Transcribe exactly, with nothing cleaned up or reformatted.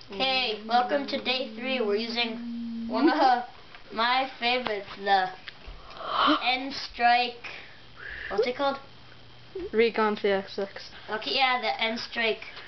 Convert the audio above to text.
Okay, welcome to day three. We're using one of my favorites, the N-Strike. What's it called? Recon C X six. Okay, yeah, the N-Strike